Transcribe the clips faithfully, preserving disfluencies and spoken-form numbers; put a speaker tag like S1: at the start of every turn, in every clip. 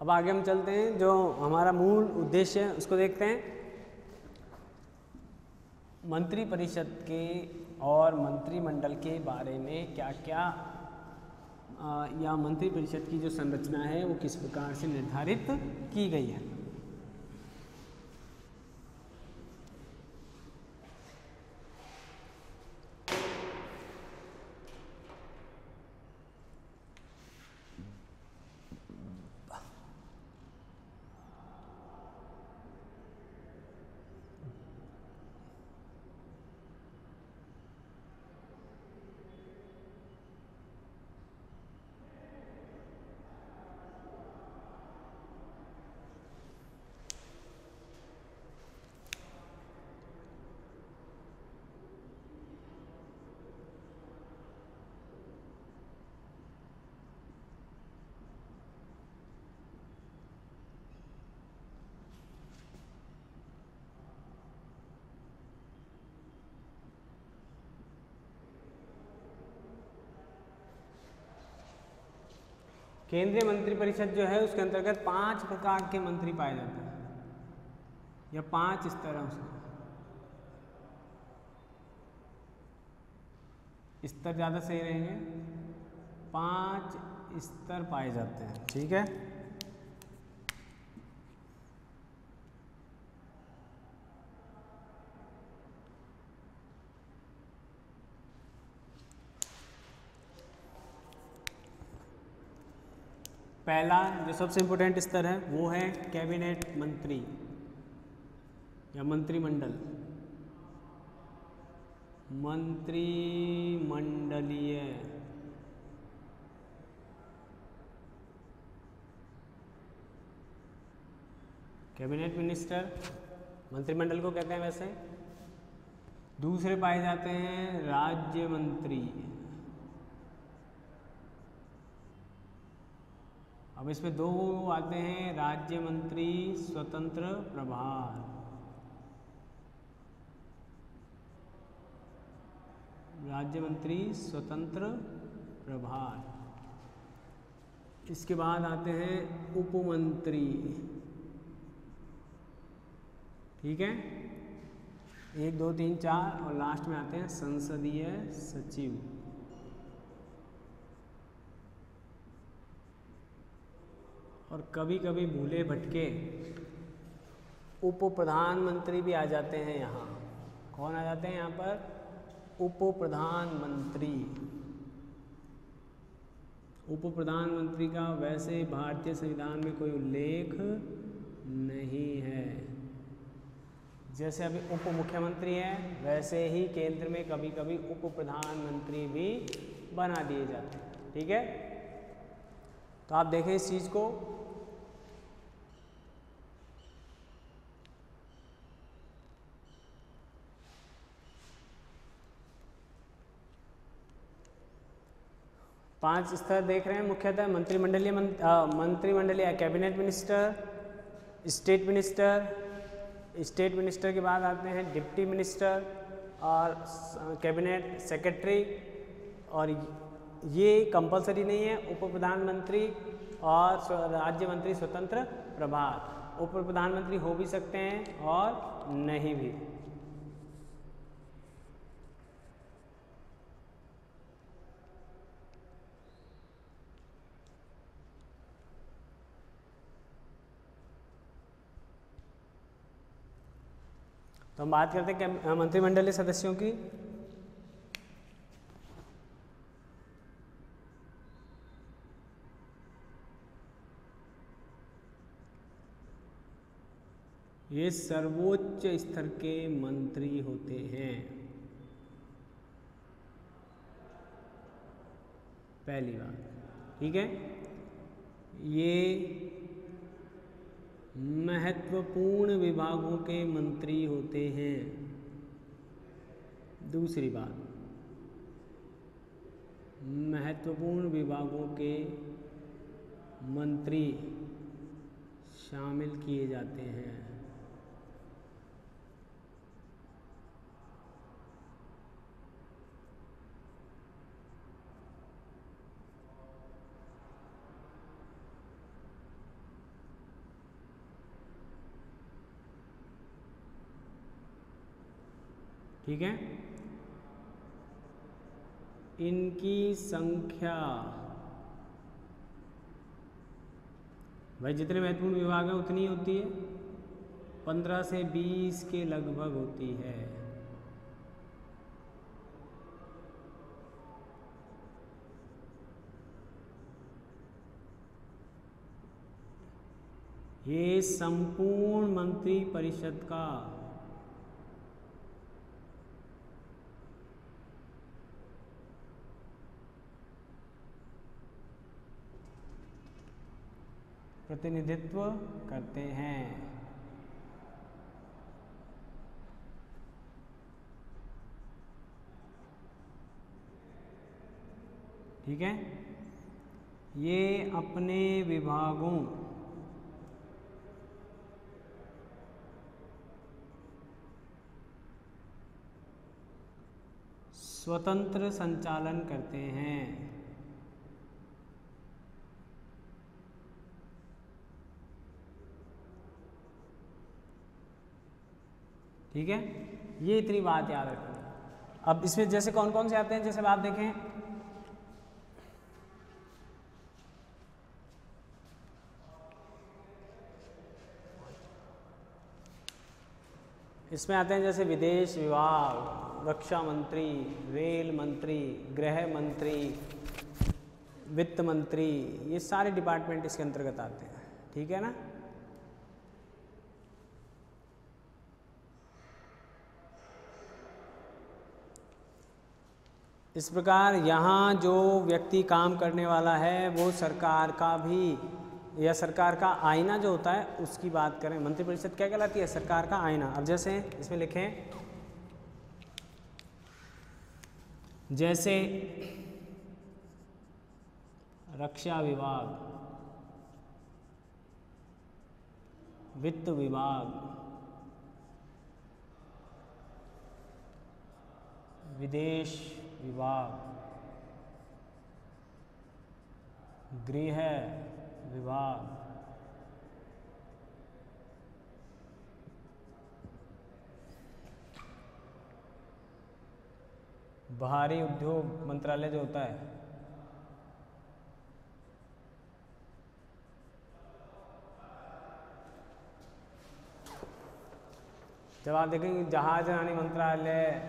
S1: अब आगे हम चलते हैं, जो हमारा मूल उद्देश्य है उसको देखते हैं। मंत्रिपरिषद के और मंत्रिमंडल के बारे में क्या क्या आ, या मंत्रिपरिषद की जो संरचना है वो किस प्रकार से निर्धारित की गई है। केंद्रीय मंत्रिपरिषद जो है उसके अंतर्गत पांच प्रकार के मंत्री पाए जाते हैं, या पांच स्तर हैं उसके। स्तर ज़्यादा सही रहेंगे, पांच स्तर पाए जाते हैं, ठीक है। पहला जो सबसे इम्पोर्टेंट स्तर है वो है कैबिनेट मंत्री या मंत्रिमंडल, मंत्रिमंडलीय कैबिनेट मिनिस्टर मंत्रिमंडल को कहते हैं वैसे। दूसरे पाए जाते हैं राज्य मंत्री। अब इसमें दो आते हैं राज्य मंत्री स्वतंत्र प्रभार, राज्य मंत्री स्वतंत्र प्रभार। इसके बाद आते हैं उपमंत्री, ठीक है, एक दो तीन चार, और लास्ट में आते हैं संसदीय सचिव। और कभी कभी भूले भटके उप प्रधानमंत्री भी आ जाते हैं यहाँ। कौन आ जाते हैं यहाँ पर? उप प्रधानमंत्री। उप प्रधानमंत्री का वैसे भारतीय संविधान में कोई उल्लेख नहीं है। जैसे अभी उप मुख्यमंत्री है, वैसे ही केंद्र में कभी कभी उप प्रधानमंत्री भी बना दिए जाते हैं, ठीक है। तो आप देखें इस चीज़ को। पांच स्तर देख रहे हैं मुख्यतः मंत्रिमंडलीय मंत्रिमंडलीय cabinet minister, state minister, state minister के बाद आते हैं डिप्टी मिनिस्टर और कैबिनेट सेक्रेटरी। और ये कंपलसरी नहीं है, उप प्रधानमंत्री और राज्य मंत्री स्वतंत्र प्रभार। उप प्रधानमंत्री हो भी सकते हैं और नहीं भी। तो हम बात करते हैं मंत्रिमंडलीय सदस्यों की। ये सर्वोच्च स्तर के मंत्री होते हैं। पहली बात, ठीक है, ये महत्वपूर्ण विभागों के मंत्री होते हैं। दूसरी बात, महत्वपूर्ण विभागों के मंत्री शामिल किए जाते हैं। ठीक है। इनकी संख्या, भाई जितने महत्वपूर्ण विभाग हैं उतनी होती है, पंद्रह से बीस के लगभग होती है। ये संपूर्ण मंत्री परिषद का प्रतिनिधित्व करते हैं। ठीक है। ये अपने विभागों स्वतंत्र संचालन करते हैं। ठीक है, ये इतनी बात याद रखना। अब इसमें जैसे कौन कौन से आते हैं, जैसे आप देखें, इसमें आते हैं जैसे विदेश विभाग, रक्षा मंत्री, रेल मंत्री, गृह मंत्री, वित्त मंत्री, ये सारे डिपार्टमेंट इसके अंतर्गत आते हैं। ठीक है ना। इस प्रकार यहाँ जो व्यक्ति काम करने वाला है वो सरकार का भी, या सरकार का आईना जो होता है उसकी बात करें। मंत्रिपरिषद क्या कहलाती है? सरकार का आईना। अब जैसे इसमें लिखें, जैसे रक्षा विभाग, वित्त विभाग, विदेश विभाग, गृह विभाग, बाहरी उद्योग मंत्रालय जो होता है, जब आप देखेंगे जहाज रानी मंत्रालय,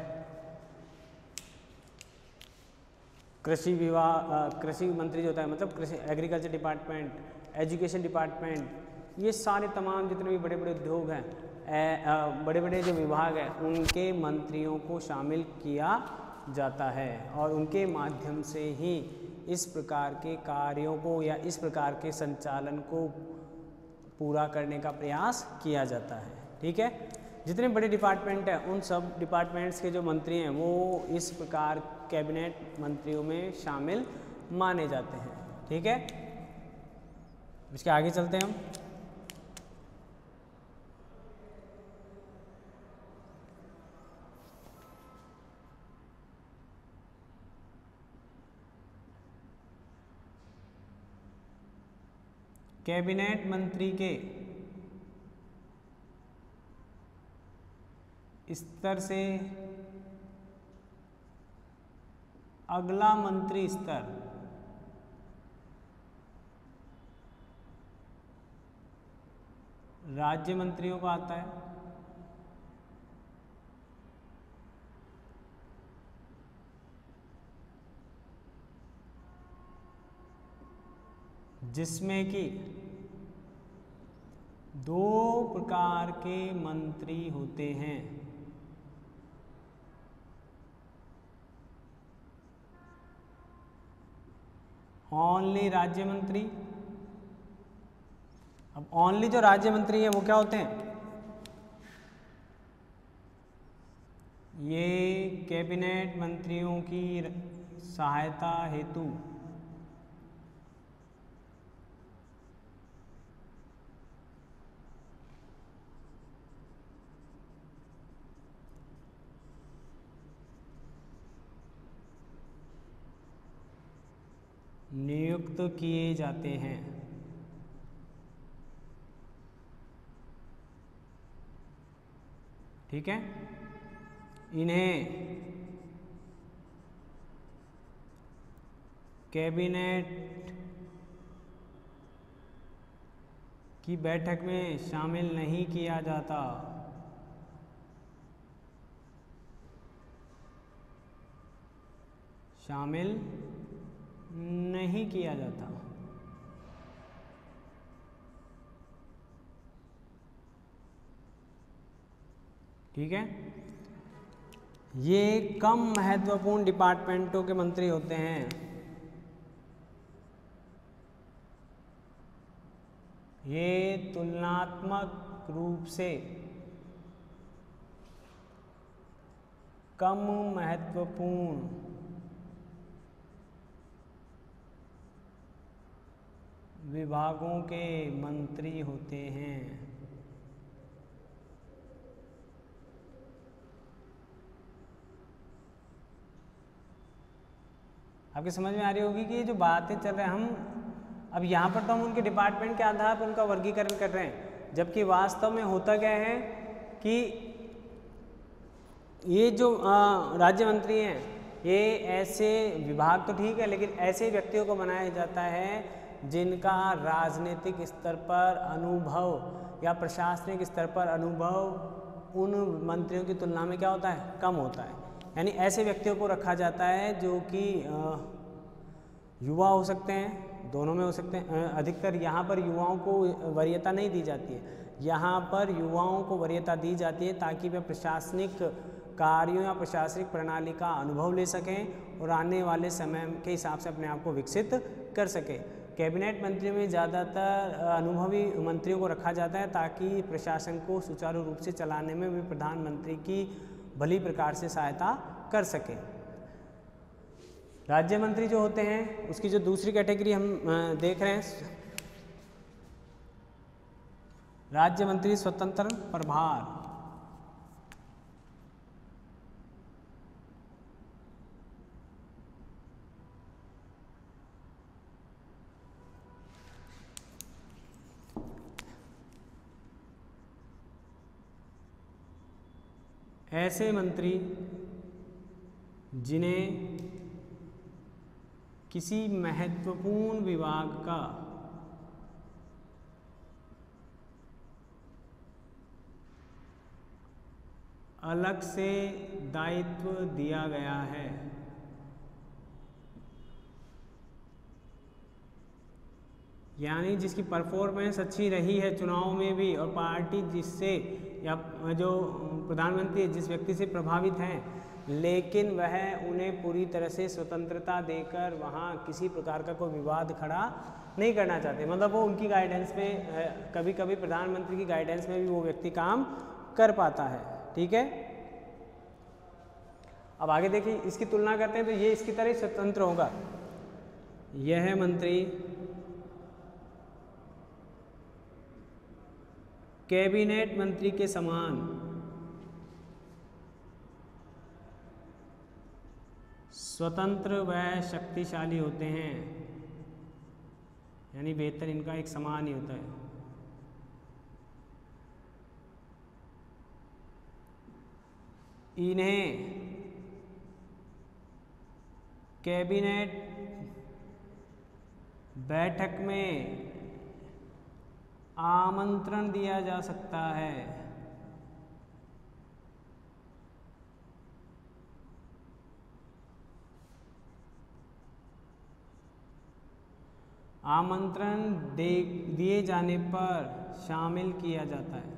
S1: कृषि विभाग, कृषि मंत्री जो होता है, मतलब कृषि एग्रीकल्चर डिपार्टमेंट, एजुकेशन डिपार्टमेंट, ये सारे तमाम जितने भी बड़े बड़े उद्योग हैं, बड़े बड़े जो विभाग हैं, उनके मंत्रियों को शामिल किया जाता है और उनके माध्यम से ही इस प्रकार के कार्यों को या इस प्रकार के संचालन को पूरा करने का प्रयास किया जाता है। ठीक है। जितने बड़े डिपार्टमेंट हैं उन सब डिपार्टमेंट्स के जो मंत्री हैं वो इस प्रकार कैबिनेट मंत्रियों में शामिल माने जाते हैं। ठीक है। इसके आगे चलते हैं हम। कैबिनेट मंत्री के स्तर से अगला मंत्री स्तर राज्य मंत्रियों का आता है। जिसमें कि दो प्रकार के मंत्री होते हैं। ओनली राज्य मंत्री। अब ओनली जो राज्य मंत्री है वो क्या होते हैं? ये कैबिनेट मंत्रियों की सहायता हेतु नियुक्त किए जाते हैं। ठीक है। इन्हें कैबिनेट की बैठक में शामिल नहीं किया जाता। शामिल नहीं किया जाता। ठीक है, ये कम महत्वपूर्ण डिपार्टमेंटों के मंत्री होते हैं। ये तुलनात्मक रूप से कम महत्वपूर्ण विभागों के मंत्री होते हैं। आपके समझ में आ रही होगी कि ये जो बातें चल रहे हैं हम अब यहाँ पर तो हम उनके डिपार्टमेंट के आधार पर उनका वर्गीकरण कर रहे हैं, जबकि वास्तव में होता क्या है कि ये जो राज्य मंत्री हैं ये ऐसे विभाग तो ठीक है, लेकिन ऐसे व्यक्तियों को बनाया जाता है जिनका राजनीतिक स्तर पर अनुभव या प्रशासनिक स्तर पर अनुभव उन मंत्रियों की तुलना में क्या होता है, कम होता है। यानी ऐसे व्यक्तियों को रखा जाता है जो कि युवा हो सकते हैं, दोनों में हो सकते हैं। अधिकतर यहाँ पर युवाओं को वरीयता नहीं दी जाती है, यहाँ पर युवाओं को वरीयता दी जाती है ताकि वे प्रशासनिक कार्यों या प्रशासनिक प्रणाली का अनुभव ले सकें और आने वाले समय के हिसाब से अपने आप को विकसित कर सकें। कैबिनेट मंत्रियों में ज़्यादातर अनुभवी मंत्रियों को रखा जाता है ताकि प्रशासन को सुचारू रूप से चलाने में वे प्रधानमंत्री की भली प्रकार से सहायता कर सके। राज्य मंत्री जो होते हैं उसकी जो दूसरी कैटेगरी हम देख रहे हैं, राज्य मंत्री स्वतंत्र प्रभार। ऐसे मंत्री जिन्हें किसी महत्वपूर्ण विभाग का अलग से दायित्व दिया गया है। यानी जिसकी परफॉर्मेंस अच्छी रही है चुनाव में भी, और पार्टी जिससे या जो प्रधानमंत्री जिस व्यक्ति से प्रभावित हैं, लेकिन वह उन्हें पूरी तरह से स्वतंत्रता देकर वहाँ किसी प्रकार का कोई विवाद खड़ा नहीं करना चाहते। मतलब वो उनकी गाइडेंस में, कभी कभी प्रधानमंत्री की गाइडेंस में भी वो व्यक्ति काम कर पाता है। ठीक है, अब आगे देखिए, इसकी तुलना करते हैं तो ये इसकी तरह स्वतंत्र होगा। यह मंत्री कैबिनेट मंत्री के समान स्वतंत्र व शक्तिशाली होते हैं। यानी वेतन इनका एक समान ही होता है। इन्हें कैबिनेट बैठक में आमंत्रण दिया जा सकता है। आमंत्रण दे दिए जाने पर शामिल किया जाता है।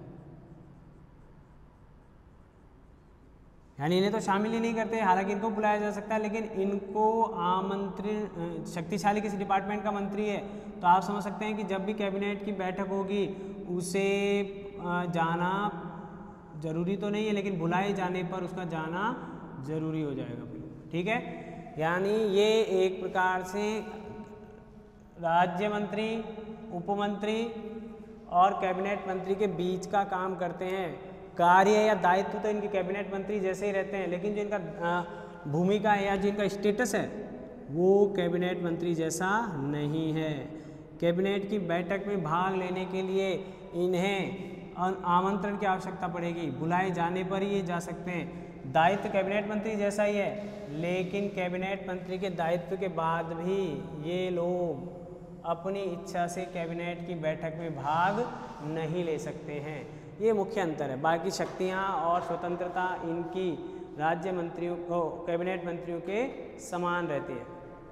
S1: यानी इन्हें तो शामिल ही नहीं करते, हालांकि इनको बुलाया जा सकता है, लेकिन इनको आमंत्रण, शक्तिशाली किसी डिपार्टमेंट का मंत्री है तो आप समझ सकते हैं कि जब भी कैबिनेट की बैठक होगी उसे जाना जरूरी तो नहीं है, लेकिन बुलाए जाने पर उसका जाना जरूरी हो जाएगा। ठीक है, यानी ये एक प्रकार से राज्य मंत्री, उपमंत्री और कैबिनेट मंत्री के बीच का काम करते हैं। कार्य या दायित्व तो इनके कैबिनेट मंत्री जैसे ही रहते हैं, लेकिन जो इनका भूमिका या जो इनका स्टेटस है वो कैबिनेट मंत्री जैसा नहीं है। कैबिनेट की बैठक में भाग लेने के लिए इन्हें आमंत्रण की आवश्यकता पड़ेगी, बुलाए जाने पर ही ये जा सकते हैं। दायित्व कैबिनेट मंत्री जैसा ही है, लेकिन कैबिनेट मंत्री के दायित्व के बाद भी ये लोग अपनी इच्छा से कैबिनेट की बैठक में भाग नहीं ले सकते हैं। ये मुख्य अंतर है। बाकी शक्तियाँ और स्वतंत्रता इनकी राज्य मंत्रियों को कैबिनेट मंत्रियों के समान रहती है।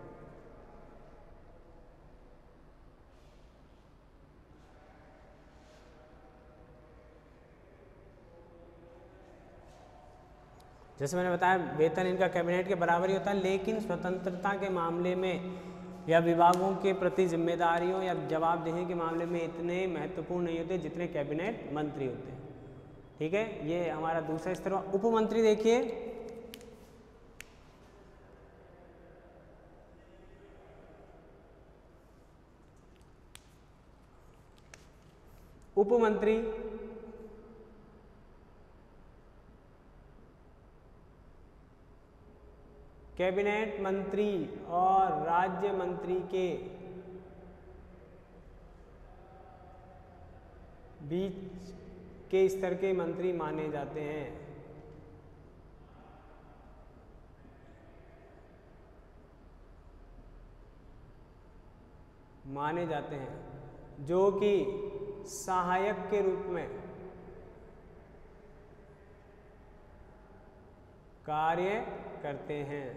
S1: जैसे मैंने बताया वेतन इनका कैबिनेट के बराबर ही होता है, लेकिन स्वतंत्रता के मामले में या विभागों के प्रति जिम्मेदारियों या जवाबदेही के मामले में इतने महत्वपूर्ण नहीं होते जितने कैबिनेट मंत्री होते हैं। ठीक है, ये हमारा दूसरा स्तर हुआ। उप मंत्री देखिए, उप मंत्री कैबिनेट मंत्री और राज्य मंत्री के बीच के स्तर के मंत्री माने जाते हैं। माने जाते हैं जो कि सहायक के रूप में कार्य करते हैं।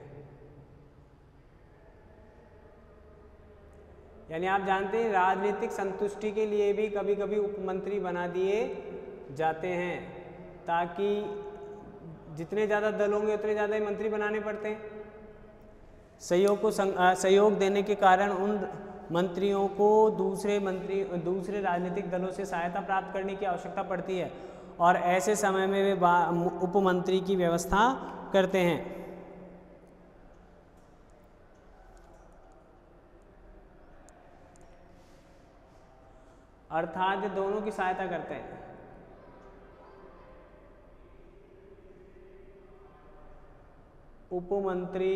S1: यानी आप जानते हैं राजनीतिक संतुष्टि के लिए भी कभी कभी उपमंत्री बना दिए जाते हैं, ताकि जितने ज़्यादा दल होंगे उतने ज़्यादा ही मंत्री बनाने पड़ते हैं। सहयोग को सहयोग देने के कारण उन मंत्रियों को दूसरे मंत्री दूसरे राजनीतिक दलों से सहायता प्राप्त करने की आवश्यकता पड़ती है, और ऐसे समय में वे उपमंत्री की व्यवस्था करते हैं। अर्थात दोनों की सहायता करते हैं। उपमंत्री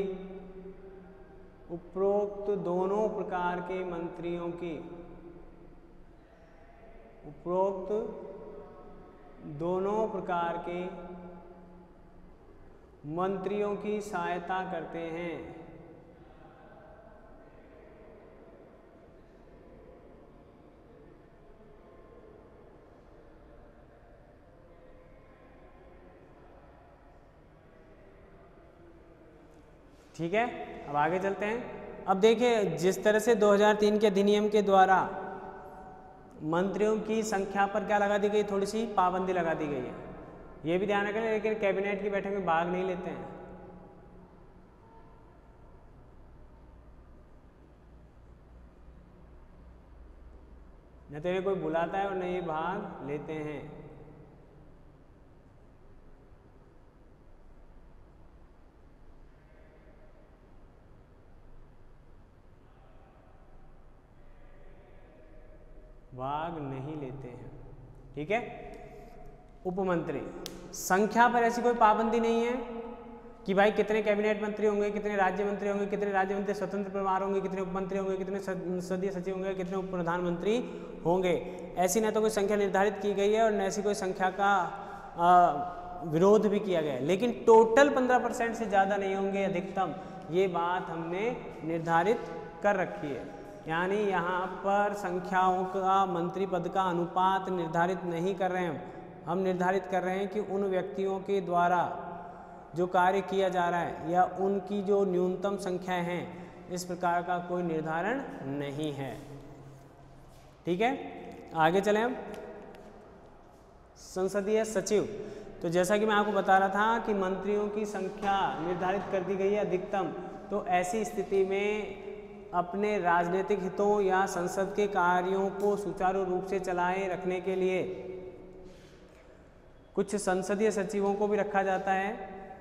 S1: उपरोक्त दोनों प्रकार के मंत्रियों की उपरोक्त दोनों प्रकार के मंत्रियों की सहायता करते हैं। ठीक है, अब आगे चलते हैं। अब देखिए, जिस तरह से दो हज़ार तीन के अधिनियम के द्वारा मंत्रियों की संख्या पर क्या लगा दी गई, थोड़ी सी पाबंदी लगा दी गई है, ये भी ध्यान रखें, लेकिन कैबिनेट की बैठक में भाग नहीं लेते हैं। न तो इन्हें कोई बुलाता है और न ये भाग लेते हैं। भाग नहीं लेते हैं। ठीक है, उपमंत्री संख्या पर ऐसी कोई पाबंदी नहीं है कि भाई कितने कैबिनेट मंत्री होंगे, कितने राज्य मंत्री होंगे, कितने राज्य मंत्री स्वतंत्र प्रभार होंगे, कितने उपमंत्री होंगे, कितने संसदीय सचिव होंगे, कितने उप प्रधानमंत्री होंगे। ऐसी न तो कोई संख्या निर्धारित की गई है और न ऐसी कोई संख्या का आ, विरोध भी किया गया है, लेकिन टोटल पंद्रह परसेंट से ज़्यादा नहीं होंगे अधिकतम, ये बात हमने निर्धारित कर रखी है। यानी यहाँ पर संख्याओं का मंत्री पद का अनुपात निर्धारित नहीं कर रहे हैं, हम निर्धारित कर रहे हैं कि उन व्यक्तियों के द्वारा जो कार्य किया जा रहा है या उनकी जो न्यूनतम संख्या है, इस प्रकार का कोई निर्धारण नहीं है। ठीक है, आगे चलें हम। संसदीय सचिव, तो जैसा कि मैं आपको बता रहा था कि मंत्रियों की संख्या निर्धारित कर दी गई है अधिकतम, तो ऐसी स्थिति में अपने राजनीतिक हितों या संसद के कार्यों को सुचारू रूप से चलाए रखने के लिए कुछ संसदीय सचिवों को भी रखा जाता है।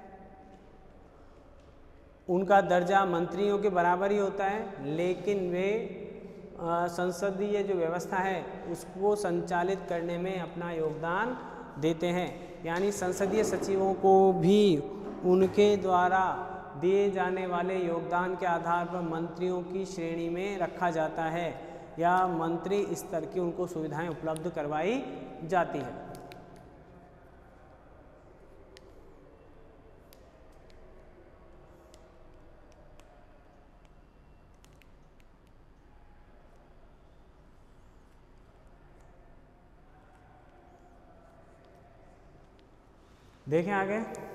S1: उनका दर्जा मंत्रियों के बराबर ही होता है, लेकिन वे संसदीय जो व्यवस्था है उसको संचालित करने में अपना योगदान देते हैं। यानी संसदीय सचिवों को भी उनके द्वारा दिए जाने वाले योगदान के आधार पर मंत्रियों की श्रेणी में रखा जाता है या मंत्री स्तर की उनको सुविधाएं उपलब्ध करवाई जाती है। देखें आगे,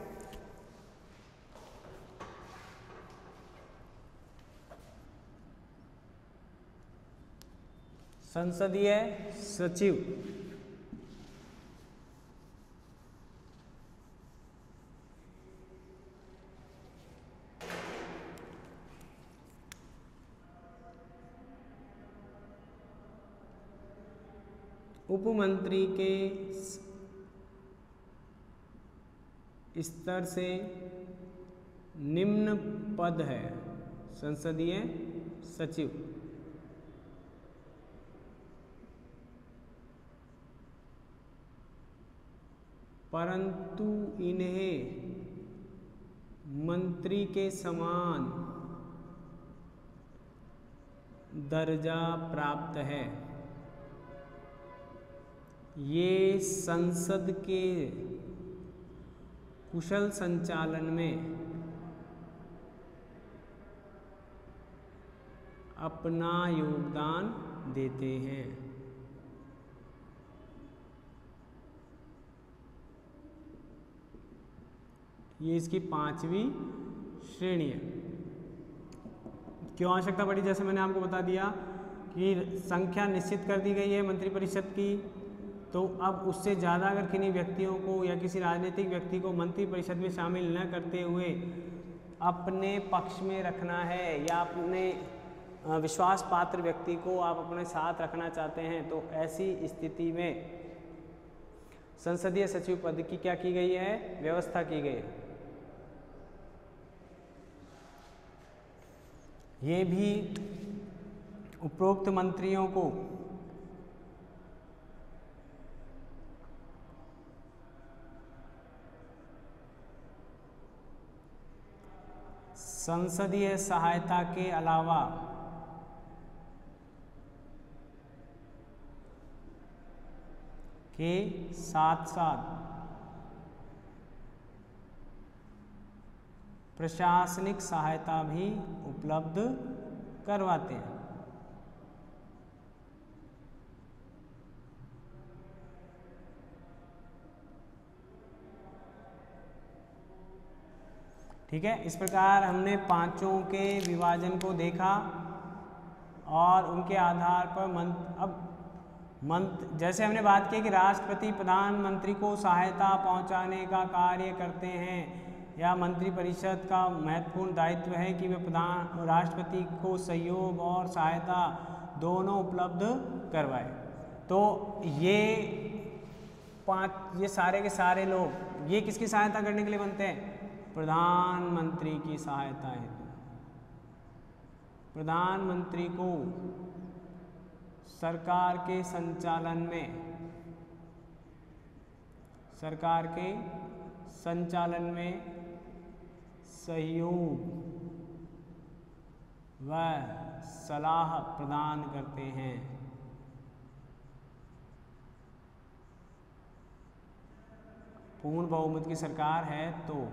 S1: संसदीय सचिव उपमंत्री के स्तर से निम्न पद है संसदीय सचिव। परंतु इन्हें मंत्री के समान दर्जा प्राप्त है। ये संसद के कुशल संचालन में अपना योगदान देते हैं। ये इसकी पांचवी श्रेणी है। क्यों आवश्यकता पड़ी? जैसे मैंने आपको बता दिया कि संख्या निश्चित कर दी गई है मंत्रिपरिषद की, तो अब उससे ज़्यादा अगर किन्हीं व्यक्तियों को या किसी राजनीतिक व्यक्ति को मंत्रिपरिषद में शामिल न करते हुए अपने पक्ष में रखना है या अपने विश्वास पात्र व्यक्ति को आप अपने साथ रखना चाहते हैं, तो ऐसी स्थिति में संसदीय सचिव पद की क्या की गई है? व्यवस्था की गई है। ये भी उपरोक्त मंत्रियों को संसदीय सहायता के अलावा के साथ साथ प्रशासनिक सहायता भी उपलब्ध करवाते हैं। ठीक है, इस प्रकार हमने पांचों के विभाजन को देखा और उनके आधार पर मंत्र अब मंत्र जैसे हमने बात की कि राष्ट्रपति प्रधानमंत्री को सहायता पहुंचाने का कार्य करते हैं या मंत्रिपरिषद का महत्वपूर्ण दायित्व है कि वे प्रधान राष्ट्रपति को सहयोग और सहायता दोनों उपलब्ध करवाए। तो ये पांच ये सारे के सारे लोग ये किसकी सहायता करने के लिए बनते हैं? प्रधानमंत्री की सहायता हेतु। प्रधानमंत्री को सरकार के संचालन में सरकार के संचालन में सहयोग व सलाह प्रदान करते हैं। पूर्ण बहुमत की सरकार है तो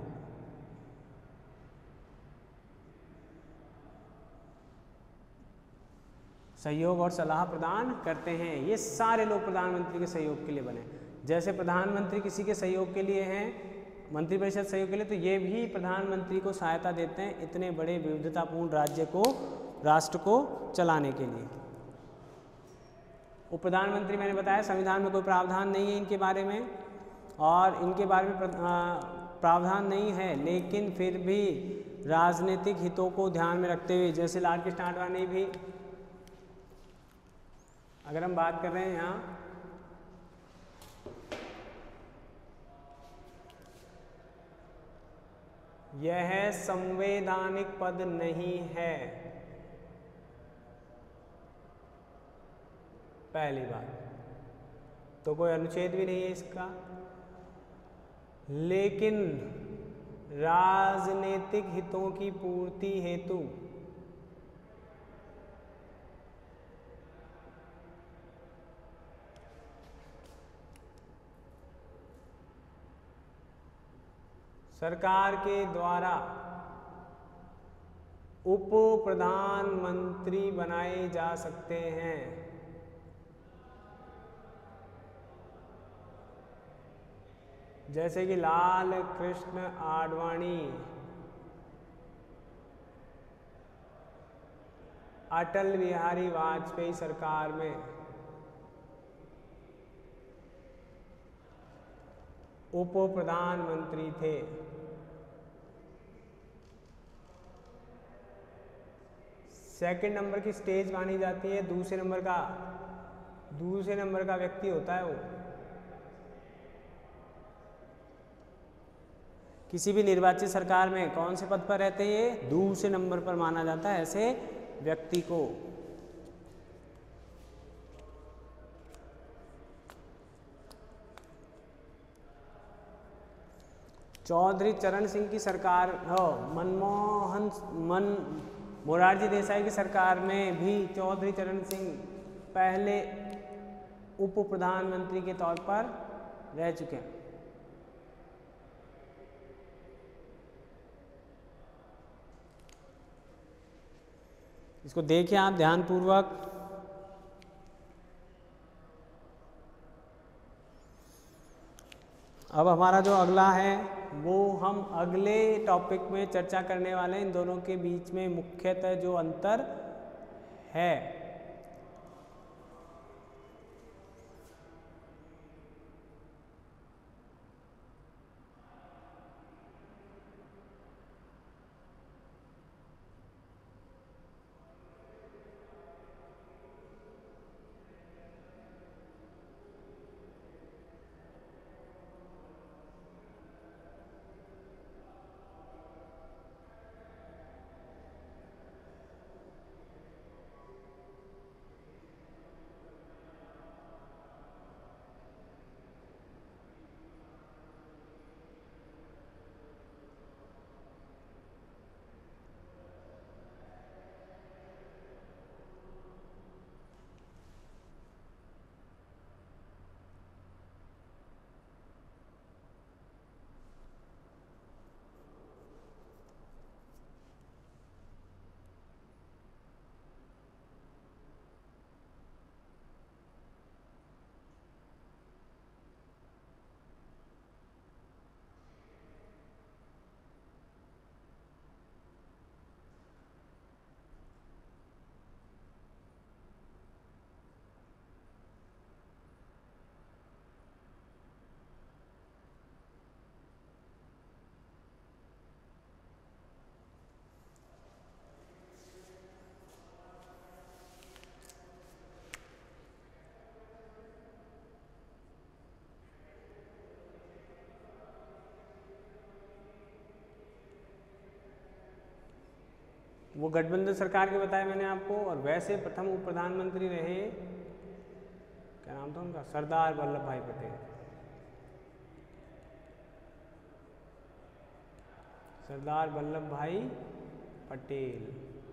S1: सहयोग और सलाह प्रदान करते हैं। ये सारे लोग प्रधानमंत्री के सहयोग के लिए बने। जैसे प्रधानमंत्री किसी के सहयोग के लिए हैं, मंत्रिपरिषद सहयोग के लिए, तो ये भी प्रधानमंत्री को सहायता देते हैं इतने बड़े विविधतापूर्ण राज्य को, राष्ट्र को चलाने के लिए। उप प्रधानमंत्री मैंने बताया संविधान में कोई प्रावधान नहीं है इनके बारे में, और इनके बारे में प्रावधान नहीं है, लेकिन फिर भी राजनीतिक हितों को ध्यान में रखते हुए, जैसे लाल कृष्ण आडवाणी भी, अगर हम बात कर रहे हैं यहाँ यह संवैधानिक पद नहीं है, पहली बात तो कोई अनुच्छेद भी नहीं है इसका, लेकिन राजनीतिक हितों की पूर्ति हेतु सरकार के द्वारा उप प्रधानमंत्री बनाए जा सकते हैं। जैसे कि लाल कृष्ण आडवाणी, अटल बिहारी वाजपेयी सरकार में उप प्रधानमंत्री थे। सेकंड नंबर की स्टेज मानी जाती है, दूसरे नंबर का दूसरे नंबर का व्यक्ति होता है वो। किसी भी निर्वाचित सरकार में कौन से पद पर रहते हैं? ये दूसरे नंबर पर माना जाता है ऐसे व्यक्ति को। चौधरी चरण सिंह की सरकार, हो मनमोहन मन मोरारजी देसाई की सरकार में भी चौधरी चरण सिंह पहले उप प्रधानमंत्री के तौर पर रह चुके हैं। इसको देखिए आप ध्यानपूर्वक। अब हमारा जो अगला है वो हम अगले टॉपिक में चर्चा करने वाले हैं। इन दोनों के बीच में मुख्यतः जो अंतर है, वो गठबंधन सरकार के बताया मैंने आपको। और वैसे प्रथम उप प्रधानमंत्री रहे, क्या नाम था उनका? सरदार वल्लभ भाई पटेल। सरदार वल्लभ भाई पटेल।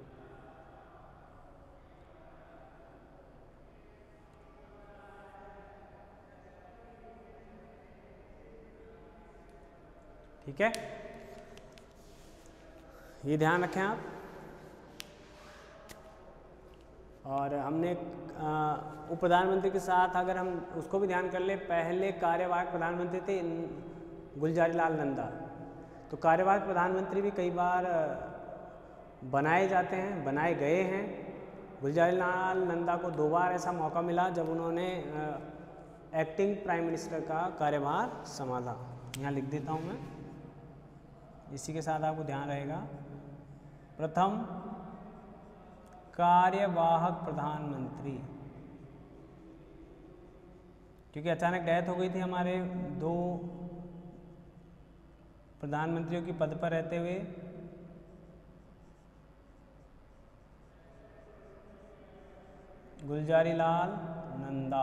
S1: ठीक है, ये ध्यान रखें आप। और हमने उप प्रधानमंत्री के साथ अगर हम उसको भी ध्यान कर ले, पहले कार्यवाहक प्रधानमंत्री थे गुलजारी लाल नंदा। तो कार्यवाहक प्रधानमंत्री भी कई बार बनाए जाते हैं, बनाए गए हैं। गुलजारी लाल नंदा को दो बार ऐसा मौका मिला जब उन्होंने एक्टिंग प्राइम मिनिस्टर का कार्यभार संभाला। यहाँ लिख देता हूँ मैं, इसी के साथ आपको ध्यान रहेगा। प्रथम कार्यवाहक प्रधानमंत्री, क्योंकि अचानक डेथ हो गई थी हमारे दो प्रधानमंत्रियों की पद पर रहते हुए। गुलजारी लाल नंदा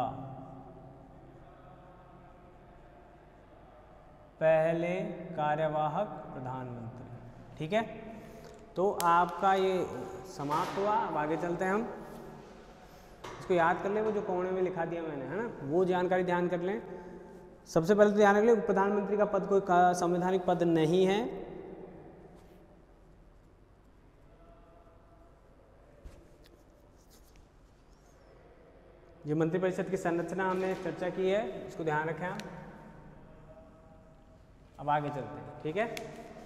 S1: पहले कार्यवाहक प्रधानमंत्री। ठीक है, तो आपका ये समाप्त हुआ। अब आगे चलते हैं हम। इसको याद कर लें, वो जो कोने में लिखा दिया मैंने, है ना, वो जानकारी ध्यान कर लें। सबसे पहले तो ध्यान रख लें, प्रधानमंत्री का पद कोई संवैधानिक पद नहीं है। ये मंत्रिपरिषद की संरचना हमने चर्चा की है, इसको ध्यान रखें आप। अब आगे चलते हैं, ठीक है।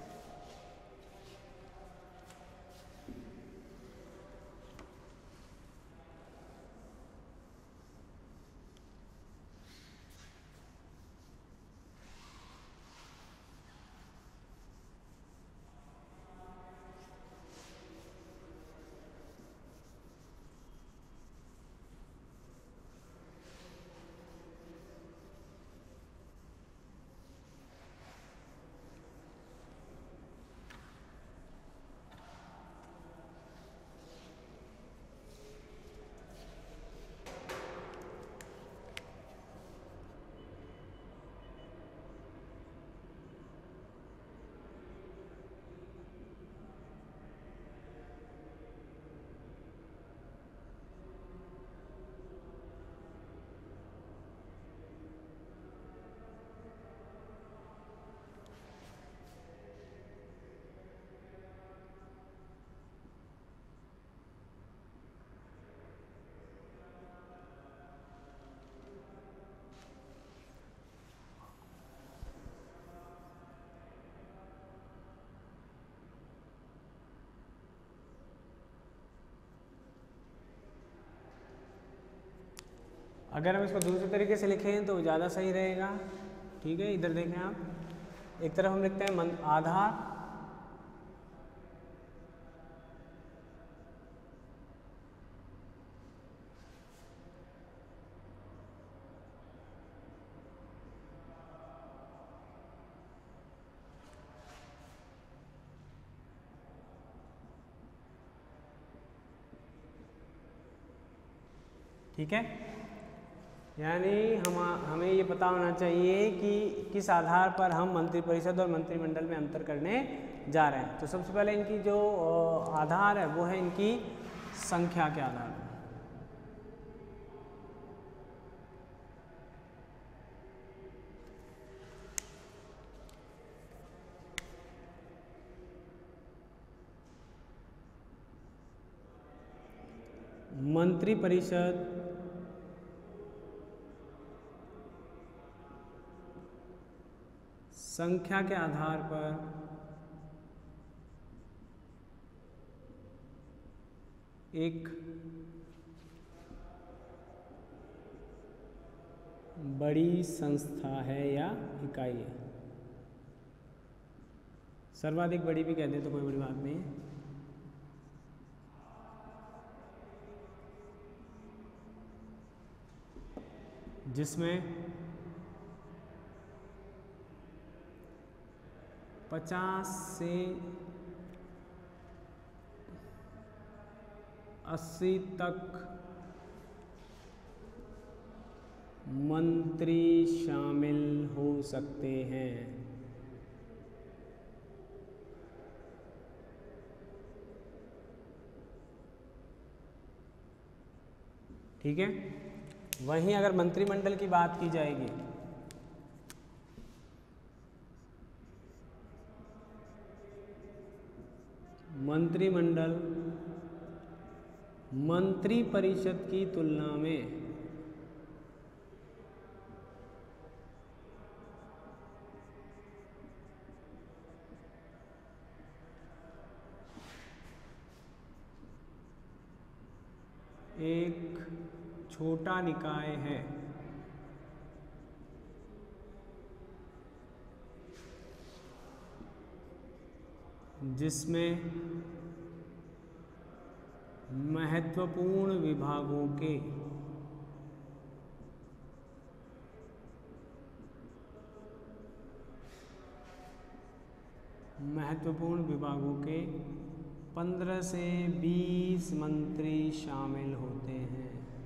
S1: अगर हम इसको दूसरे तरीके से लिखें तो ज़्यादा सही रहेगा, ठीक है। इधर देखें आप, एक तरफ हम लिखते हैं आधार, ठीक है। यानी हम हमें ये पता होना चाहिए कि किस आधार पर हम मंत्रिपरिषद और मंत्रिमंडल में अंतर करने जा रहे हैं। तो सबसे पहले इनकी जो आधार है वो है इनकी संख्या के आधार पर। मंत्रिपरिषद संख्या के आधार पर एक बड़ी संस्था है या इकाई है। सर्वाधिक बड़ी भी कह दें तो कोई बड़ी बात नहीं है। जिसमें पचास से अस्सी तक मंत्री शामिल हो सकते हैं। ठीक है। वहीं अगर मंत्रिमंडल की बात की जाएगी मंत्रिमंडल मंत्रिपरिषद की तुलना में एक छोटा निकाय है। जिसमें महत्वपूर्ण विभागों के महत्वपूर्ण विभागों के पंद्रह से बीस मंत्री शामिल होते हैं।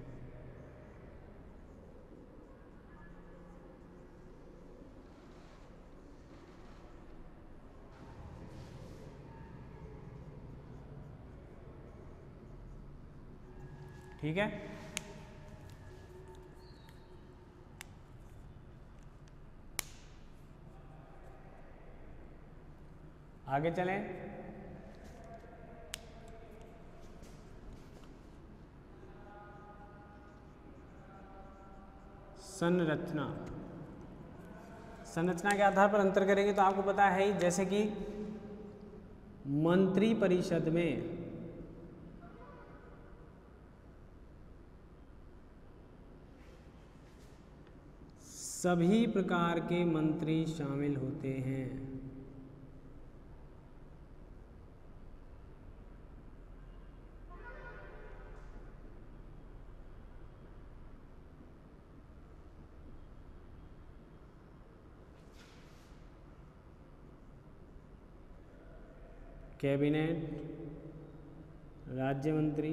S1: ठीक है। आगे चलें। संरचना संरचना के आधार पर अंतर करेंगे तो आपको पता है ही, जैसे कि मंत्री परिषद में सभी प्रकार के मंत्री शामिल होते हैं। कैबिनेट, राज्य मंत्री,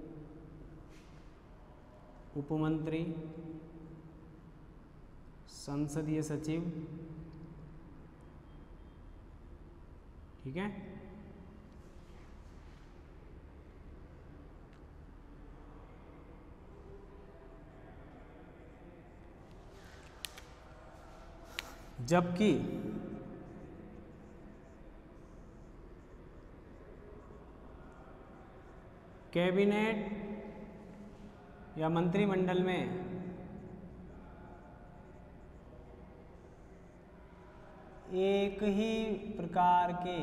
S1: उपमंत्री, संसदीय सचिव, ठीक है। जबकि कैबिनेट या मंत्रिमंडल में एक ही प्रकार के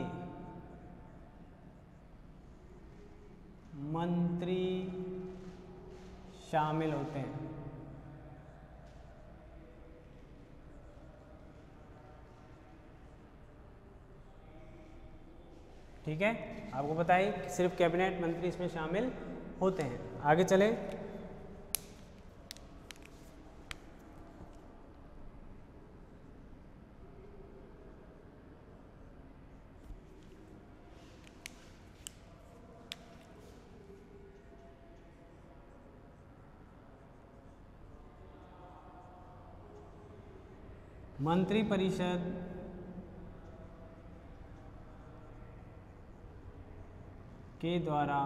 S1: मंत्री शामिल होते हैं। ठीक है, आपको बताइए कि सिर्फ कैबिनेट मंत्री इसमें शामिल होते हैं। आगे चले। मंत्री परिषद के द्वारा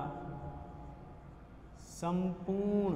S1: संपूर्ण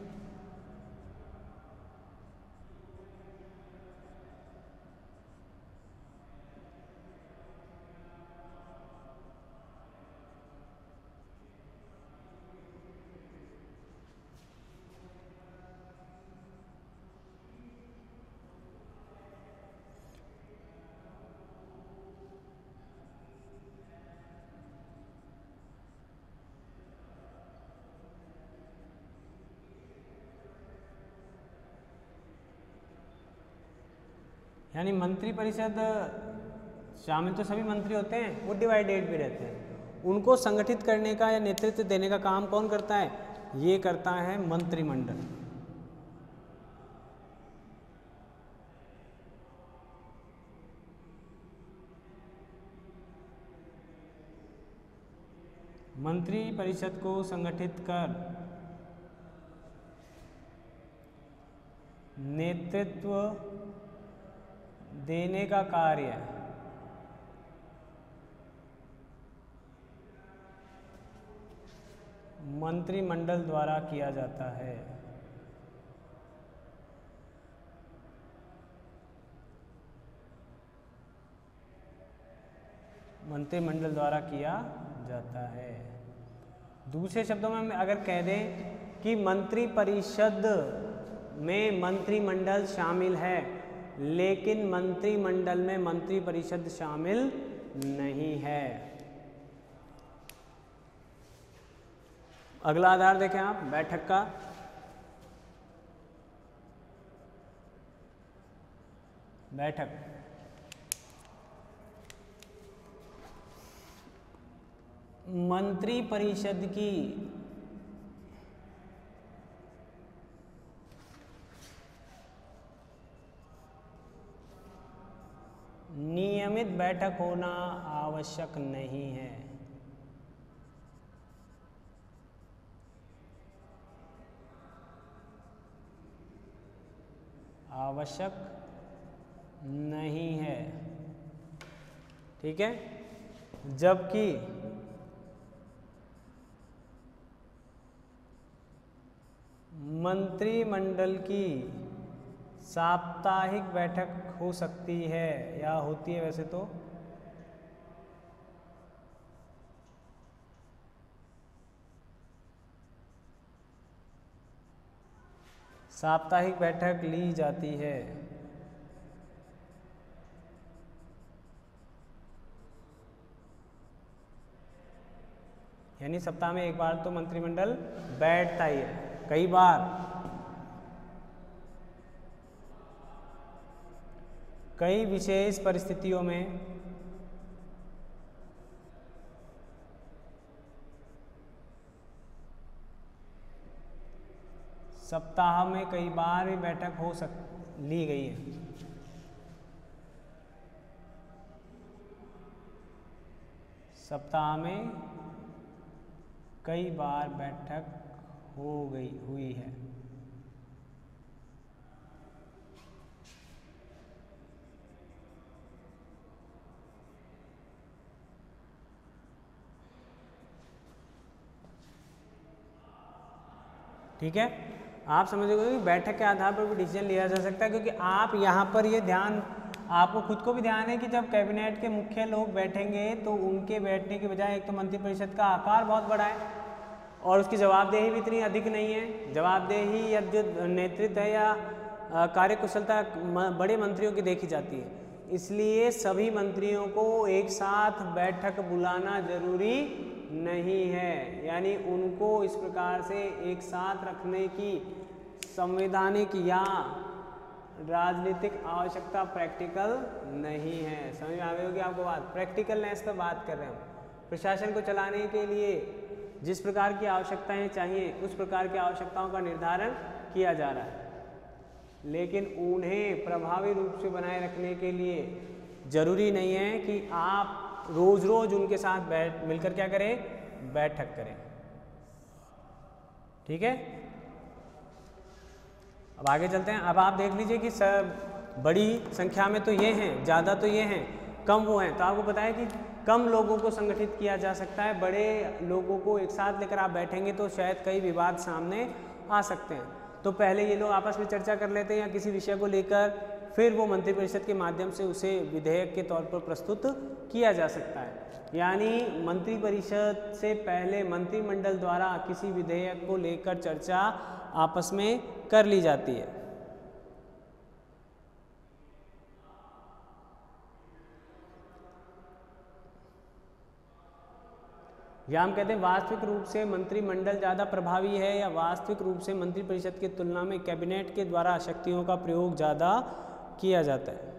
S1: यानी मंत्री परिषद शामिल तो सभी मंत्री होते हैं, वो डिवाइडेड भी रहते हैं। उनको संगठित करने का या नेतृत्व देने का काम कौन करता है? ये करता है मंत्रिमंडल। मंत्री परिषद को संगठित कर नेतृत्व देने का कार्य मंत्रिमंडल द्वारा किया जाता है। मंत्रिमंडल द्वारा किया जाता है। दूसरे शब्दों में अगर कह दें कि मंत्री परिषद में मंत्रिमंडल शामिल है, लेकिन मंत्रिमंडल में मंत्री परिषद शामिल नहीं है। अगला आधार देखें आप, बैठक का। बैठक मंत्री परिषद की नियमित बैठक होना आवश्यक नहीं है। आवश्यक नहीं है, ठीक है। जबकि मंत्रिमंडल की साप्ताहिक बैठक हो सकती है या होती है वैसे तो, साप्ताहिक बैठक ली जाती है। यानी सप्ताह में एक बार तो मंत्रिमंडल बैठता ही है। कई बार कई विशेष परिस्थितियों में सप्ताह में कई बार भी बैठक हो सक ली गई है। सप्ताह में कई बार बैठक हो गई हुई है। ठीक है, आप समझोगे कि बैठक के आधार पर भी डिसीजन लिया जा सकता है, क्योंकि आप यहाँ पर ये ध्यान, आपको खुद को भी ध्यान है कि जब कैबिनेट के मुख्य लोग बैठेंगे तो उनके बैठने के बजाय एक तो मंत्रिपरिषद का आकार बहुत बड़ा है और उसकी जवाबदेही भी इतनी अधिक नहीं है। जवाबदेही या जो नेतृत्व है या कार्यकुशलता बड़े मंत्रियों की देखी जाती है, इसलिए सभी मंत्रियों को एक साथ बैठक बुलाना जरूरी नहीं है। यानी उनको इस प्रकार से एक साथ रखने की संवैधानिक या राजनीतिक आवश्यकता प्रैक्टिकल नहीं है। समझ में आ गई होगी आपको बात, प्रैक्टिकलनेस पर बात कर रहे हैं। प्रशासन को चलाने के लिए जिस प्रकार की आवश्यकताएं चाहिए उस प्रकार की आवश्यकताओं का निर्धारण किया जा रहा है, लेकिन उन्हें प्रभावी रूप से बनाए रखने के लिए जरूरी नहीं है कि आप रोज रोज उनके साथ बैठ मिलकर क्या करें, बैठक करें। ठीक है, अब आगे चलते हैं। अब आप देख लीजिए कि सब बड़ी संख्या में तो ये हैं, ज़्यादा तो ये हैं, कम वो हैं। तो आपको पता है कि कम लोगों को संगठित किया जा सकता है, बड़े लोगों को एक साथ लेकर आप बैठेंगे तो शायद कई विवाद सामने आ सकते हैं। तो पहले ये लोग आपस में चर्चा कर लेते हैं या किसी विषय को लेकर, फिर वो मंत्रिपरिषद के माध्यम से उसे विधेयक के तौर पर प्रस्तुत किया जा सकता है। यानी मंत्रिपरिषद से पहले मंत्रिमंडल द्वारा किसी विधेयक को लेकर चर्चा आपस में कर ली जाती है। या हम कहते हैं वास्तविक रूप से मंत्रिमंडल ज़्यादा प्रभावी है या वास्तविक रूप से मंत्रिपरिषद की तुलना में कैबिनेट के द्वारा शक्तियों का प्रयोग ज़्यादा किया जाता है।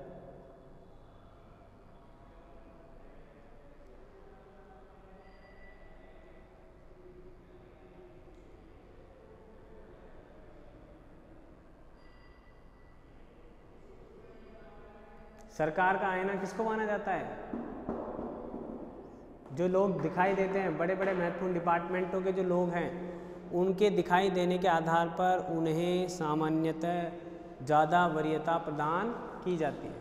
S1: सरकार का आईना किसको माना जाता है? जो लोग दिखाई देते हैं, बड़े बड़े महत्वपूर्ण डिपार्टमेंटों के जो लोग हैं, उनके दिखाई देने के आधार पर उन्हें सामान्यतः ज़्यादा वरीयता प्रदान की जाती है।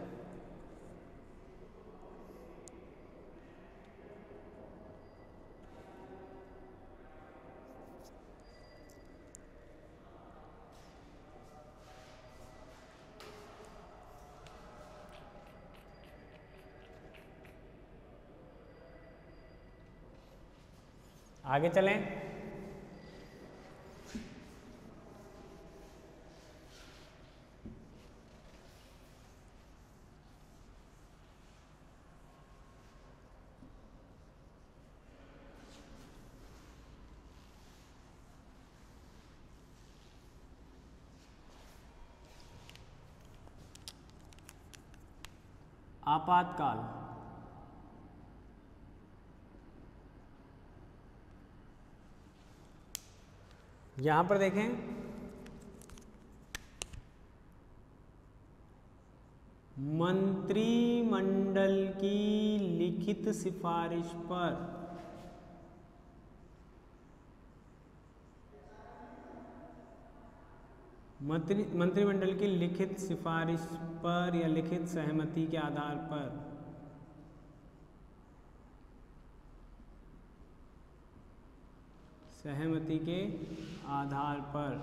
S1: आगे चलें। आपातकाल। यहां पर देखें, मंत्रिमंडल की लिखित सिफारिश पर मंत्री मंत्रिमंडल की लिखित सिफारिश पर या लिखित सहमति के आधार पर सहमति के आधार पर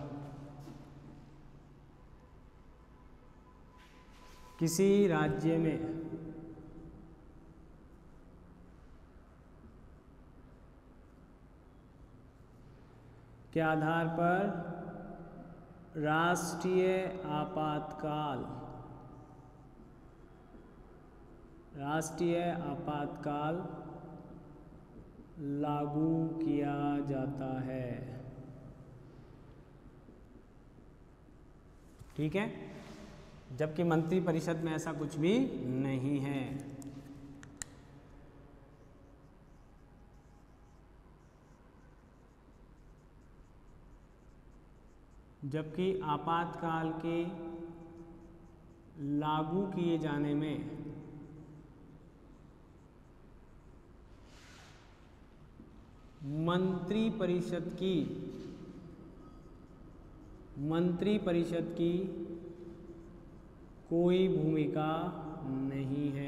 S1: किसी राज्य में के आधार पर राष्ट्रीय आपातकाल राष्ट्रीय आपातकाल लागू किया जाता है। ठीक है, जबकि मंत्रिपरिषद में ऐसा कुछ भी नहीं है। जबकि आपातकाल के लागू किए जाने में मंत्रिपरिषद की मंत्रिपरिषद की कोई भूमिका नहीं है।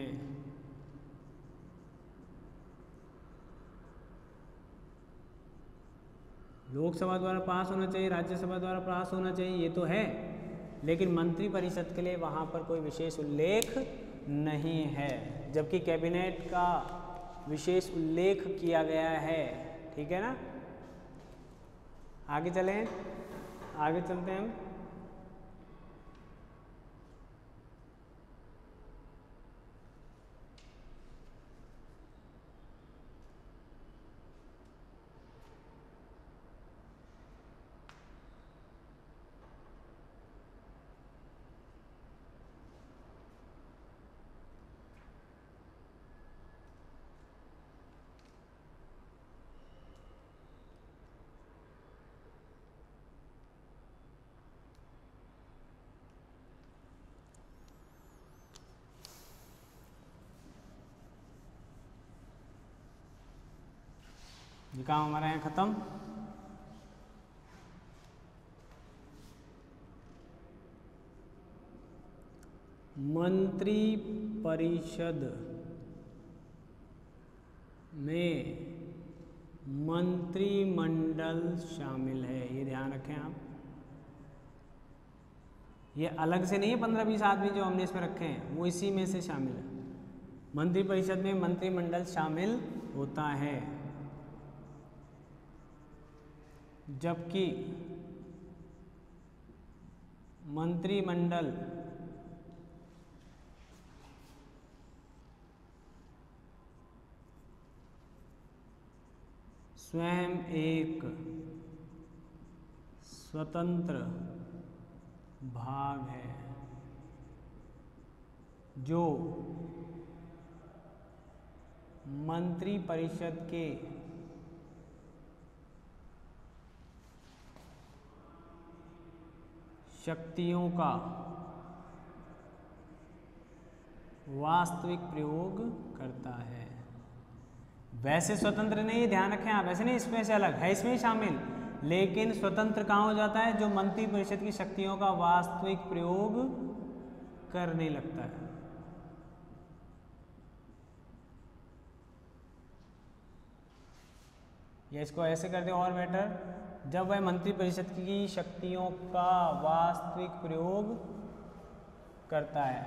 S1: लोकसभा द्वारा पास होना चाहिए, राज्यसभा द्वारा पास होना चाहिए, ये तो है, लेकिन मंत्रिपरिषद के लिए वहाँ पर कोई विशेष उल्लेख नहीं है, जबकि कैबिनेट का विशेष उल्लेख किया गया है। ठीक है ना। आगे चलें, आगे चलते हैं हम। ये काम हमारा यहाँ खत्म। मंत्रिपरिषद में मंत्रिमंडल शामिल है, ये ध्यान रखें आप। ये अलग से नहीं है, पंद्रह बीस आदमी जो हमने इसमें रखे हैं वो इसी में से शामिल है। मंत्रिपरिषद में मंत्रिमंडल शामिल होता है, जबकि मंत्रिमंडल स्वयं एक स्वतंत्र भाग है जो मंत्रिपरिषद के शक्तियों का वास्तविक प्रयोग करता है। वैसे स्वतंत्र नहीं है, ध्यान रखें आप, ऐसे नहीं इसमें से अलग है, इसमें ही शामिल, लेकिन स्वतंत्र कहाँ हो जाता है, जो मंत्रिपरिषद की शक्तियों का वास्तविक प्रयोग करने लगता है। या इसको ऐसे कर दे और बेटर, जब वह मंत्रिपरिषद की शक्तियों का वास्तविक प्रयोग करता है,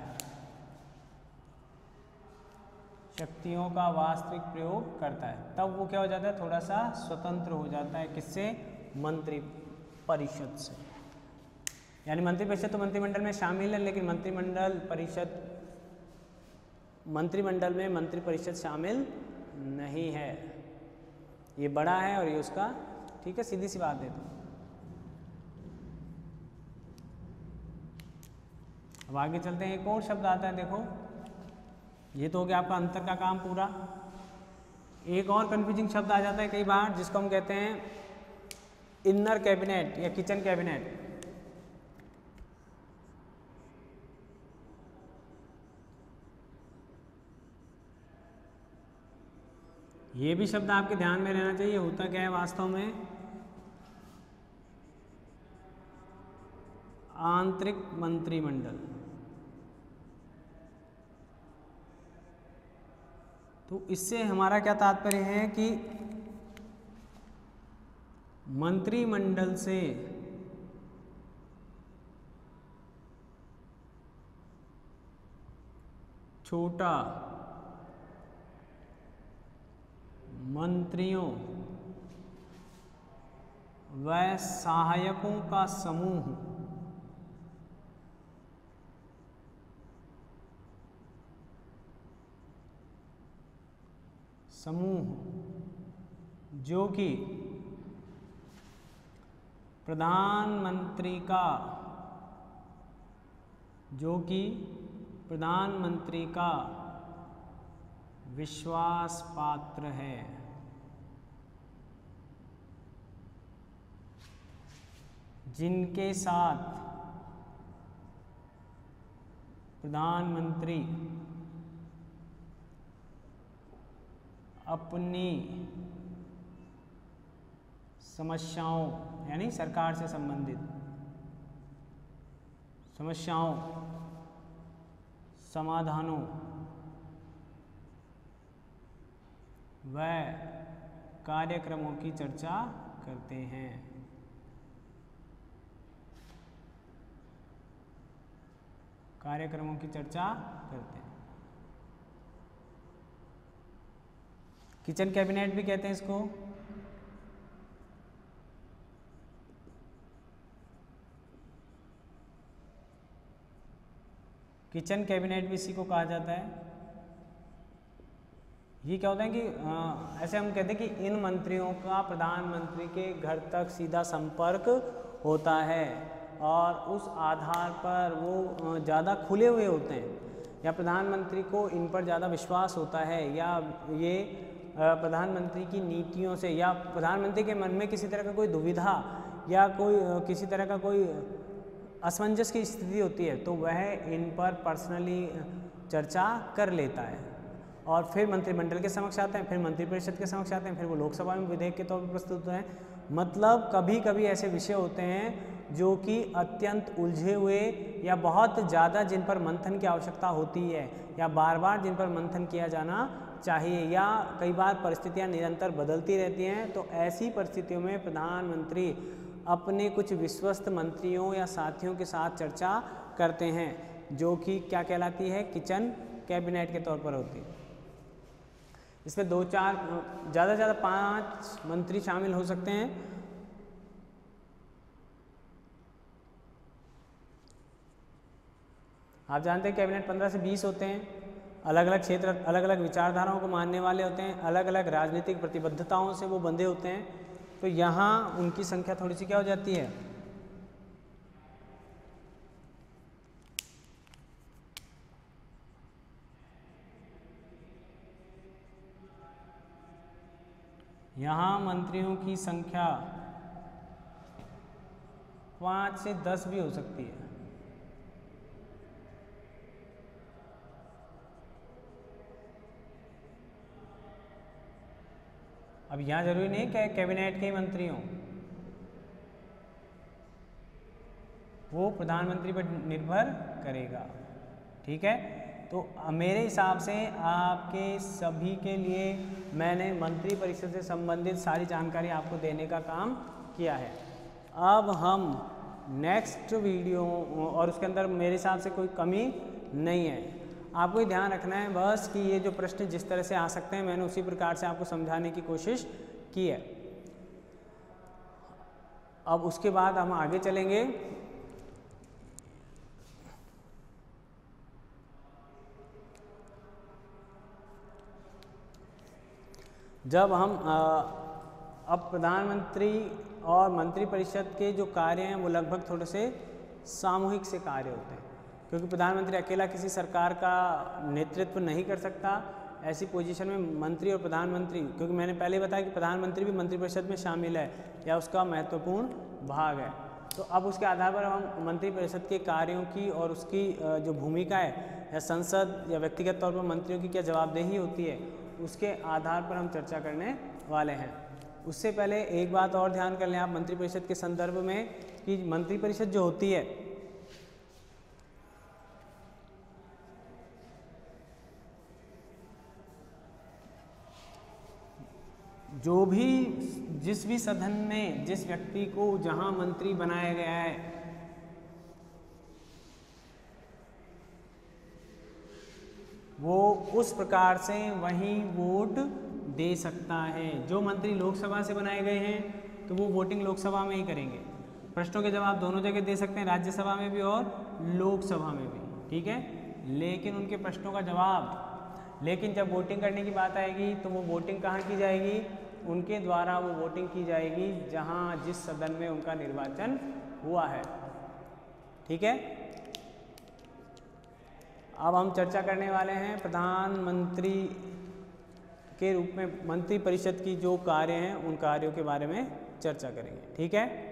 S1: शक्तियों का वास्तविक प्रयोग करता है, तब वो क्या हो जाता है, थोड़ा सा स्वतंत्र हो जाता है। किससे? मंत्रिपरिषद से। यानी मंत्रिपरिषद तो मंत्रिमंडल में शामिल है, लेकिन मंत्रिमंडल परिषद मंत्रिमंडल में मंत्रिपरिषद शामिल नहीं है। ये बड़ा है और ये उसका, ठीक है, सीधी सी बात है। तो अब आगे चलते हैं, एक और शब्द आता है, देखो ये तो हो गया आपका अंतर का काम पूरा। एक और कंफ्यूजिंग शब्द आ जाता है कई बार, जिसको हम कहते हैं इनर कैबिनेट या किचन कैबिनेट। ये भी शब्द आपके ध्यान में रहना चाहिए, होता क्या है वास्तव में, आंतरिक मंत्रिमंडल। तो इससे हमारा क्या तात्पर्य है कि मंत्रिमंडल से छोटा मंत्रियों व सहायकों का समूह समूह जो कि प्रधानमंत्री का जो कि प्रधानमंत्री का विश्वास पात्र है। जिनके साथ प्रधानमंत्री अपनी समस्याओं यानी सरकार से संबंधित समस्याओं समाधानों व कार्यक्रमों की चर्चा करते हैं। कार्यक्रमों की चर्चा करते हैं। किचन कैबिनेट भी कहते हैं इसको। किचन कैबिनेट भी इसी को कहा जाता है। ये क्या होता है कि आ, ऐसे हम कहते हैं कि इन मंत्रियों का प्रधानमंत्री के घर तक सीधा संपर्क होता है और उस आधार पर वो ज़्यादा खुले हुए होते हैं या प्रधानमंत्री को इन पर ज़्यादा विश्वास होता है या ये प्रधानमंत्री की नीतियों से या प्रधानमंत्री के मन में किसी तरह का कोई दुविधा या कोई किसी तरह का कोई असमंजस की स्थिति होती है तो वह इन पर पर्सनली चर्चा कर लेता है और फिर मंत्रिमंडल के समक्ष आते हैं, फिर मंत्रिपरिषद के समक्ष आते हैं, फिर वो लोकसभा में विधेयक के तौर पर प्रस्तुत होते हैं। मतलब कभी कभी ऐसे विषय होते हैं जो कि अत्यंत उलझे हुए या बहुत ज़्यादा जिन पर मंथन की आवश्यकता होती है या बार बार जिन पर मंथन किया जाना चाहिए या कई बार परिस्थितियां निरंतर बदलती रहती हैं, तो ऐसी परिस्थितियों में प्रधानमंत्री अपने कुछ विश्वस्त मंत्रियों या साथियों के साथ चर्चा करते हैं जो कि क्या कहलाती है, किचन कैबिनेट के तौर पर होती है। इसमें दो चार ज़्यादा से ज़्यादा पाँच मंत्री शामिल हो सकते हैं। आप जानते हैं कैबिनेट पंद्रह से बीस होते हैं। अलग अलग क्षेत्र अलग अलग विचारधाराओं को मानने वाले होते हैं, अलग अलग राजनीतिक प्रतिबद्धताओं से वो बंधे होते हैं, तो यहाँ उनकी संख्या थोड़ी सी क्या हो जाती है, यहाँ मंत्रियों की संख्या पाँच से दस भी हो सकती है। अब यहाँ जरूरी नहीं कि कैबिनेट के ही मंत्री हों, वो प्रधानमंत्री पर निर्भर करेगा। ठीक है, तो मेरे हिसाब से आपके सभी के लिए मैंने मंत्री परिषद से संबंधित सारी जानकारी आपको देने का काम किया है। अब हम नेक्स्ट वीडियो, और उसके अंदर मेरे हिसाब से कोई कमी नहीं है, आपको ध्यान रखना है बस कि ये जो प्रश्न जिस तरह से आ सकते हैं मैंने उसी प्रकार से आपको समझाने की कोशिश की है। अब उसके बाद हम आगे चलेंगे। जब हम आ, अब प्रधानमंत्री और मंत्रिपरिषद के जो कार्य हैं वो लगभग थोड़े से सामूहिक से कार्य होते हैं, क्योंकि प्रधानमंत्री अकेला किसी सरकार का नेतृत्व नहीं कर सकता। ऐसी पोजीशन में मंत्री और प्रधानमंत्री, क्योंकि मैंने पहले बताया कि प्रधानमंत्री भी मंत्रिपरिषद में शामिल है या उसका महत्वपूर्ण भाग है, तो अब उसके आधार पर हम मंत्रिपरिषद के कार्यों की और उसकी जो भूमिका है या संसद या व्यक्तिगत तौर पर मंत्रियों की क्या जवाबदेही होती है उसके आधार पर हम चर्चा करने वाले हैं। उससे पहले एक बात और ध्यान कर लें आप मंत्रिपरिषद के संदर्भ में कि मंत्रिपरिषद जो होती है जो भी जिस भी सदन में जिस व्यक्ति को जहां मंत्री बनाया गया है वो उस प्रकार से वही वोट दे सकता है। जो मंत्री लोकसभा से बनाए गए हैं तो वो वोटिंग लोकसभा में ही करेंगे, प्रश्नों के जवाब दोनों जगह दे सकते हैं, राज्यसभा में भी और लोकसभा में भी। ठीक है, लेकिन उनके प्रश्नों का जवाब, लेकिन जब वोटिंग करने की बात आएगी तो वो वोटिंग कहाँ की जाएगी, उनके द्वारा वो वोटिंग की जाएगी जहां जिस सदन में उनका निर्वाचन हुआ है। ठीक है, अब हम चर्चा करने वाले हैं प्रधानमंत्री के रूप में मंत्रिपरिषद की जो कार्य हैं उन कार्यों के बारे में चर्चा करेंगे। ठीक है।